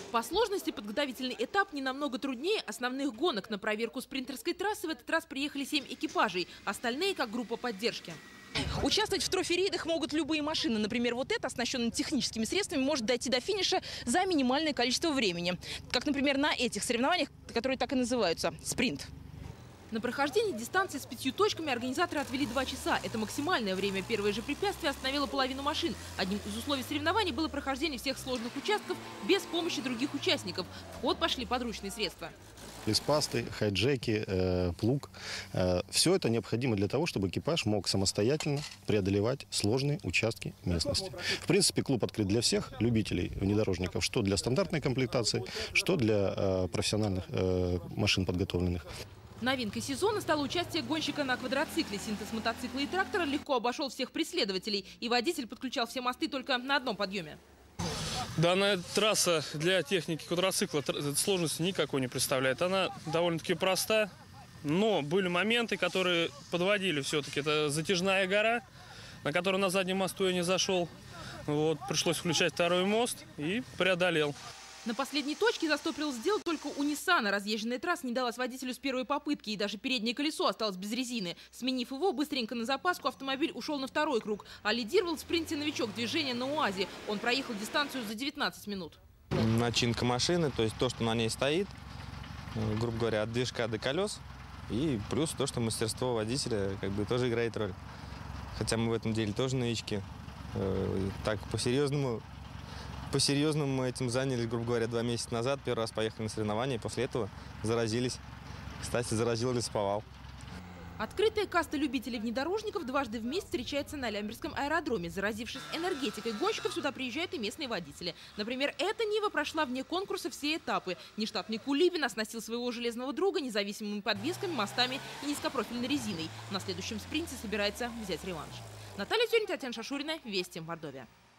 По сложности подготовительный этап не намного труднее основных гонок. На проверку спринтерской трассы в этот раз приехали 7 экипажей, остальные как группа поддержки. Участвовать в трофи-рейдах могут любые машины. Например, вот эта, оснащенная техническими средствами, может дойти до финиша за минимальное количество времени. Как, например, на этих соревнованиях, которые так и называются – спринт. На прохождение дистанции с 5 точками организаторы отвели 2 часа. Это максимальное время. Первое же препятствие остановило половину машин. Одним из условий соревнований было прохождение всех сложных участков без помощи других участников. В ход пошли подручные средства. Леспасты, хайджеки, плуг. Все это необходимо для того, чтобы экипаж мог самостоятельно преодолевать сложные участки местности. В принципе, клуб открыт для всех любителей внедорожников, что для стандартной комплектации, что для профессиональных машин подготовленных. Новинкой сезона стало участие гонщика на квадроцикле. Синтез мотоцикла и трактора легко обошел всех преследователей. И водитель подключал все мосты только на одном подъеме. Данная трасса для техники квадроцикла сложности никакой не представляет. Она довольно-таки проста, но были моменты, которые подводили все-таки. Это затяжная гора, на которую на заднем мосту я не зашел. Вот, пришлось включать второй мост и преодолел. На последней точке застопорил сделать только у Ниссана. Разъезженная трасса не далась водителю с первой попытки, и даже переднее колесо осталось без резины. Сменив его, быстренько на запаску автомобиль ушел на второй круг, а лидировал в спринте новичок движения на УАЗе. Он проехал дистанцию за 19 минут. Начинка машины, то есть то, что на ней стоит, грубо говоря, от движка до колес, и плюс то, что мастерство водителя как бы тоже играет роль. Хотя мы в этом деле тоже новички. Так, по-серьезному мы этим занялись, грубо говоря, 2 месяца назад. Первый раз поехали на соревнования, и после этого заразились. Кстати, заразил лесоповал. Открытая каста любителей внедорожников дважды в месяц встречается на Лямберском аэродроме. Заразившись энергетикой гонщиков, сюда приезжают и местные водители. Например, эта Нива прошла вне конкурса все этапы. Нештатный Кулибин оснастил своего железного друга независимыми подвесками, мостами и низкопрофильной резиной. На следующем спринте собирается взять реванш. Наталья Тюрин, Татьяна Шашурина, Вести, Мордовия.